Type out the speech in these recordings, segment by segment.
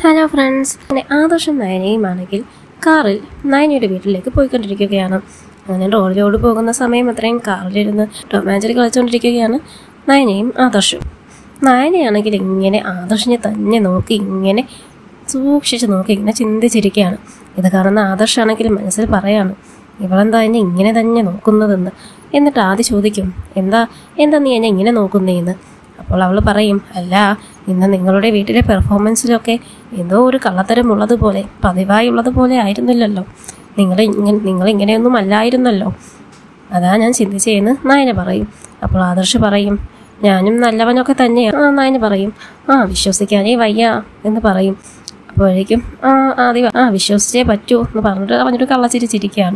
Hello friends, അങ്ങനെ ആദർശം നയനയുമാണെങ്കിൽ കാറിൽ നയനയുടെ വീട്ടിലേക്ക് പോയിക്കൊണ്ടിരിക്കുകയാണ്. അങ്ങനെ റോഡിലോട് പോകുന്ന സമയം അത്രയും കാറിലിരുന്ന് റൊമാൻസിൽ കളിച്ചുകൊണ്ടിരിക്കുകയാണ് നയനയും ആദർശും. നയനയാണെങ്കിൽ ഇങ്ങനെ ആദർശിനെ തന്നെ നോക്കി ഇങ്ങനെ സൂക്ഷിച്ച് നോക്കി ഇങ്ങനെ ചിന്തിച്ചിരിക്കുകയാണ്. ഇത് കാണുന്ന ആദർശാണെങ്കിൽ മനസ്സിൽ പറയാണ്, ഇവളെന്താ എന്നെ ഇങ്ങനെ തന്നെ നോക്കുന്നതെന്ന്. എന്നിട്ട് ആദ്യം ചോദിക്കും, എന്താ നീ എന്നെ ഇങ്ങനെ നോക്കുന്നേന്ന്. അപ്പോൾ അവൾ പറയും, അല്ല, ഇന്ന് നിങ്ങളുടെ വീട്ടിലെ പെർഫോമൻസിലൊക്കെ എന്തോ ഒരു കള്ളത്തരം ഉള്ളതുപോലെ പതിവായി ഉള്ളതുപോലെ ആയിരുന്നില്ലല്ലോ, നിങ്ങളിങ്ങനെയൊന്നും അല്ലായിരുന്നല്ലോ, അതാ ഞാൻ ചിന്തിച്ചേന്ന് നയന പറയും. അപ്പോൾ ആദർശ് പറയും, ഞാനും നല്ലവനൊക്കെ തന്നെയാണ്. നയന പറയും, വിശ്വസിക്കാനേ വയ്യ എന്ന് പറയും. അപ്പോഴേക്കും ആദ്യം വിശ്വസിച്ചേ പറ്റൂ എന്ന് പറഞ്ഞിട്ട് കള്ളച്ചിരിച്ചിരിക്കുകയാണ്.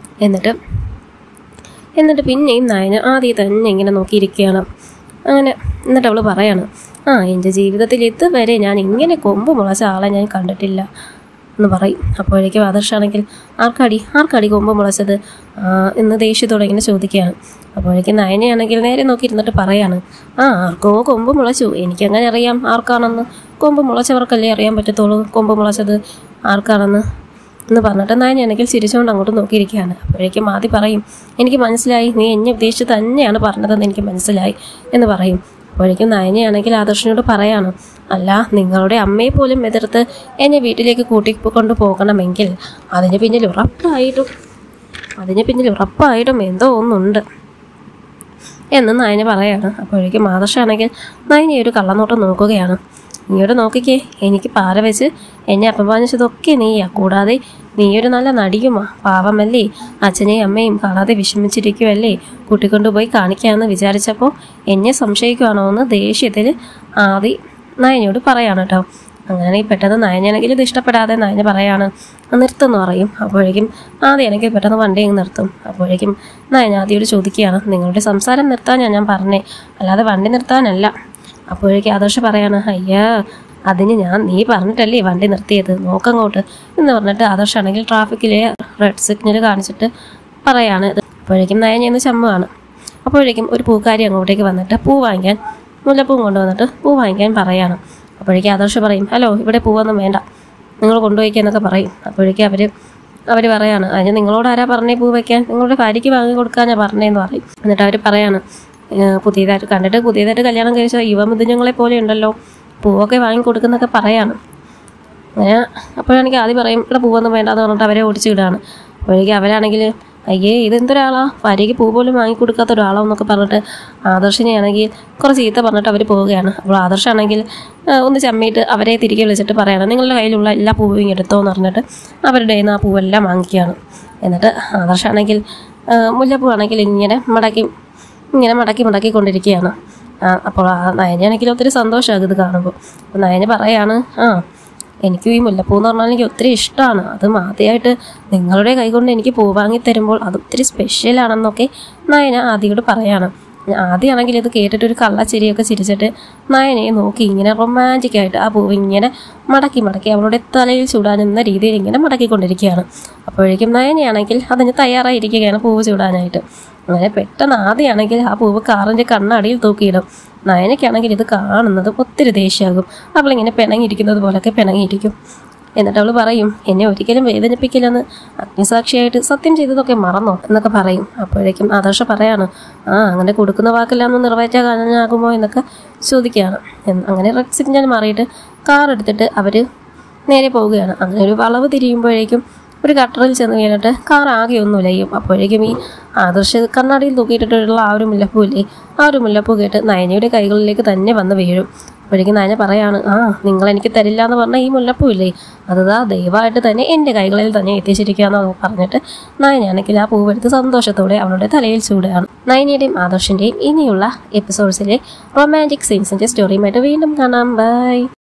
എന്നിട്ട് പിന്നെയും നയന ആദ്യം തന്നെ ഇങ്ങനെ നോക്കിയിരിക്കുകയാണ്. എന്നിട്ട് അവൾ പറയാണ്, എൻ്റെ ജീവിതത്തിൽ ഇതുവരെ ഞാൻ ഇങ്ങനെ കൊമ്പ് മുളച്ച ആളെ ഞാൻ കണ്ടിട്ടില്ല എന്ന് പറയും. അപ്പോഴേക്കും ആദർശാണെങ്കിൽ ആർക്കടി കൊമ്പ് മുളച്ചത് എന്ന് ദേഷ്യത്തോടെ ഇങ്ങനെ ചോദിക്കുകയാണ്. അപ്പോഴേക്കും നയനയാണെങ്കിൽ നേരെ നോക്കിയിരുന്നിട്ട് പറയാണ്, ആർക്കോ കൊമ്പ് മുളച്ചു, എനിക്കങ്ങനെ അറിയാം ആർക്കാണെന്ന്. കൊമ്പ് മുളച്ചവർക്കല്ലേ അറിയാൻ പറ്റത്തുള്ളൂ കൊമ്പ് മുളച്ചത് ആർക്കാണെന്ന് എന്ന് പറഞ്ഞിട്ട് നയനയാണെങ്കിൽ ചിരിച്ചുകൊണ്ട് അങ്ങോട്ട് നോക്കിയിരിക്കുകയാണ്. അപ്പോഴേക്കും ആദ്യം പറയും, എനിക്ക് മനസ്സിലായി, നീ എന്നെ ഉദ്ദേശിച്ച് തന്നെയാണ് പറഞ്ഞതെന്ന് എനിക്ക് മനസ്സിലായി എന്ന് പറയും. അപ്പോഴേക്കും നയനയാണെങ്കിൽ ആദർശിനോട് പറയാണ്, അല്ല, നിങ്ങളുടെ അമ്മയെ പോലും എതിർത്ത് എന്നെ വീട്ടിലേക്ക് കൂട്ടിക്കൊണ്ട് പോകണമെങ്കിൽ അതിന് പിന്നിൽ ഉറപ്പായിട്ടും എന്തോ ഒന്നുണ്ട് എന്ന് നയന പറയാണ്. അപ്പോഴേക്കും ആദർശാണെങ്കിൽ നയനെ ഒരു കള്ളനോട്ടം നോക്കുകയാണ്. നീയോട് നോക്കിക്കേ, എനിക്ക് പാര വെച്ച് എന്നെ അപമാനിച്ചതൊക്കെ നീയാ, കൂടാതെ നീയൊരു നല്ല നടിയുമാ, പാവമല്ലേ, അച്ഛനെയും അമ്മയും കാണാതെ വിഷമിച്ചിരിക്കുമല്ലേ, കൂട്ടിക്കൊണ്ടുപോയി കാണിക്കാമെന്ന് വിചാരിച്ചപ്പോൾ എന്നെ സംശയിക്കുവാണോ എന്ന് ദേഷ്യത്തിൽ ആദി നയനയോട് പറയാണ് കേട്ടോ. അങ്ങനെ പെട്ടെന്ന് നയനാണെങ്കിൽ ഇത് ഇഷ്ടപ്പെടാതെ നയന പറയാണ്, നിർത്തുമെന്ന് പറയും. അപ്പോഴേക്കും ആദ്യമാണെങ്കിൽ പെട്ടെന്ന് വണ്ടി അങ്ങ് നിർത്തും. അപ്പോഴേക്കും നയന ആദ്യയോട് ചോദിക്കുകയാണ്, നിങ്ങളുടെ സംസാരം നിർത്താനാണ് ഞാൻ പറഞ്ഞേ, അല്ലാതെ വണ്ടി നിർത്താനല്ല. അപ്പോഴേക്കും ആദർശ് പറയാണ്, അയ്യാ, അതിന് നീ പറഞ്ഞിട്ടല്ലേ വണ്ടി നിർത്തിയത്, നോക്കങ്ങോട്ട് എന്ന് പറഞ്ഞിട്ട് ആദർശാണെങ്കിൽ ട്രാഫിക്കിലെ റെഡ് സിഗ്നൽ കാണിച്ചിട്ട് പറയാണ്. അപ്പോഴേക്കും നയനെന്ന് ചമ്മുവാണ്. അപ്പോഴേക്കും ഒരു പൂക്കാരി അങ്ങോട്ടേക്ക് വന്നിട്ട് മുല്ലപ്പൂവും കൊണ്ടുവന്നിട്ട് പൂ വാങ്ങിക്കാൻ പറയാണ്. അപ്പോഴേക്കും ആദർശ് പറയും, ഹലോ, ഇവിടെ പൂവൊന്നും വേണ്ട, നിങ്ങൾ കൊണ്ടുപോയിക്കാന്നൊക്കെ പറയും. അപ്പോഴേക്കും അവർ പറയാണ്, അതിന് നിങ്ങളോട് ആരാ പറഞ്ഞേ പൂ വയ്ക്കാൻ, നിങ്ങളുടെ ഭാര്യയ്ക്ക് വാങ്ങി കൊടുക്കാനാ പറഞ്ഞേന്ന് പറയും. എന്നിട്ട് അവർ പറയാണ്, പുതിയതായിട്ട് കല്യാണം കഴിച്ച യുവമിഥുനങ്ങളെ പോലെ ഉണ്ടല്ലോ, പൂവൊക്കെ വാങ്ങിക്കൊടുക്കുന്നൊക്കെ പറയാണ്. അങ്ങനെ അപ്പോഴാണെങ്കിൽ ആദ്യം പറയും, ഇവിടെ പൂവൊന്നും വേണ്ടാന്ന് പറഞ്ഞിട്ട് അവരെ ഓടിച്ചു വിടുകയാണ്. അപ്പോഴേക്കും അവരാണെങ്കിൽ, അയ്യേ, ഇതെന്തൊരാളാ, ഭാര്യയ്ക്ക് പൂ പോലും വാങ്ങിക്കൊടുക്കാത്ത ഒരാളോ എന്നൊക്കെ പറഞ്ഞിട്ട് ആദർശിനെയാണെങ്കിൽ കുറച്ച് ചീത്ത പറഞ്ഞിട്ട് അവർ പോവുകയാണ്. അപ്പോൾ ആദർശാണെങ്കിൽ ഒന്ന് ചമ്മിയിട്ട് അവരെ തിരികെ വിളിച്ചിട്ട് പറയാണ്, നിങ്ങളുടെ കയ്യിലുള്ള എല്ലാ പൂവും എടുത്തോ എന്ന് പറഞ്ഞിട്ട് അവരുടെ കയ്യിൽ നിന്ന് ആ പൂവെല്ലാം വാങ്ങിക്കുകയാണ്. എന്നിട്ട് ആദർശാണെങ്കിൽ മുല്ലപ്പൂ ആണെങ്കിൽ ഇങ്ങനെ മടക്കിക്കൊണ്ടിരിക്കുകയാണ്. അപ്പോൾ നയനാണെങ്കിൽ ഒത്തിരി സന്തോഷമാകും ഇത് കാണുമ്പോൾ. അപ്പോൾ നയന പറയാണ്, എനിക്കും ഈ മുല്ലപ്പൂ എന്ന് പറഞ്ഞാൽ എനിക്ക് ഒത്തിരി ഇഷ്ടമാണ്, അതും ആദ്യമായിട്ട് നിങ്ങളുടെ കൈകൊണ്ട് എനിക്ക് പൂ വാങ്ങി തരുമ്പോൾ അത് ഒത്തിരി സ്പെഷ്യലാണെന്നൊക്കെ നയന ആദ്യയോട് പറയാണ്. ആദ്യമാണെങ്കിൽ ഇത് കേട്ടിട്ടൊരു കള്ളച്ചിരിയൊക്കെ ചിരിച്ചിട്ട് നയനയെ നോക്കി ഇങ്ങനെ റൊമാൻറ്റിക്കായിട്ട് ആ പൂവ് ഇങ്ങനെ മടക്കി അവളുടെ തലയിൽ ചൂടാനെന്ന രീതിയിൽ ഇങ്ങനെ മടക്കിക്കൊണ്ടിരിക്കുകയാണ്. അപ്പോഴേക്കും നയനയാണെങ്കിൽ അതിന് തയ്യാറായിരിക്കുകയാണ് പൂവ് ചൂടാനായിട്ട്. അങ്ങനെ പെട്ടെന്ന് ആദ്യമാണെങ്കിൽ ആ പൂവ് കാറിൻ്റെ കണ്ണടിയിൽ തൂക്കിയിടും. നയനയ്ക്കാണെങ്കിൽ ഇത് കാണുന്നത് ഒത്തിരി ദേഷ്യമാകും. അവളിങ്ങനെ പിണങ്ങിയിരിക്കുന്നത് പോലൊക്കെ പിണങ്ങിയിരിക്കും. എന്നിട്ട് അവൾ പറയും, എന്നെ ഒരിക്കലും വേദനിപ്പിക്കില്ലെന്ന് അഗ്നിസാക്ഷിയായിട്ട് സത്യം ചെയ്തതൊക്കെ മറന്നോ എന്നൊക്കെ പറയും. അപ്പോഴേക്കും ആദർശ പറയാണ്, അങ്ങനെ കൊടുക്കുന്ന വാക്കെല്ലാം ഒന്ന് നിറവേറ്റാനാകുമോ എന്നൊക്കെ ചോദിക്കുകയാണ്. അങ്ങനെ റെഡ് സിഗ്നൽ മാറിയിട്ട് കാർ എടുത്തിട്ട് അവർ നേരെ പോവുകയാണ്. അങ്ങനെ ഒരു വളവ് തിരിയുമ്പോഴേക്കും ഒരു ഗട്ടറിൽ ചെന്ന് വീണിട്ട് കാർ ആകെ ഒന്നും ഇല്ലയും. അപ്പോഴേക്കും ഈ ആദർശ് കണ്ണാടിയിൽ തൂക്കിയിട്ടിട്ടുള്ള ആ ഒരു മുല്ലപ്പൂ കേട്ട് നയനയുടെ കൈകളിലേക്ക് തന്നെ വന്ന് വീഴും. അപ്പോഴേക്കും നയന പറയാണ്, നിങ്ങൾ എനിക്ക് തരില്ല എന്ന് പറഞ്ഞാൽ ഈ മുല്ലപ്പൂ ഇല്ലേ, അതാ ദയവായിട്ട് തന്നെ എൻ്റെ കൈകളിൽ തന്നെ എത്തിച്ചിരിക്കുകയെന്ന് പറഞ്ഞിട്ട് നയനാണെങ്കിൽ ആ പൂവെടുത്ത് സന്തോഷത്തോടെ അവളുടെ തലയിൽ ചൂടുകയാണ്. നയനയുടെയും ആദർശിൻ്റെയും ഇനിയുള്ള എപ്പിസോഡ്സിലെ റൊമാൻറ്റിക് സീൻസിൻ്റെ സ്റ്റോറിയുമായിട്ട് വീണ്ടും കാണാം. ബൈ.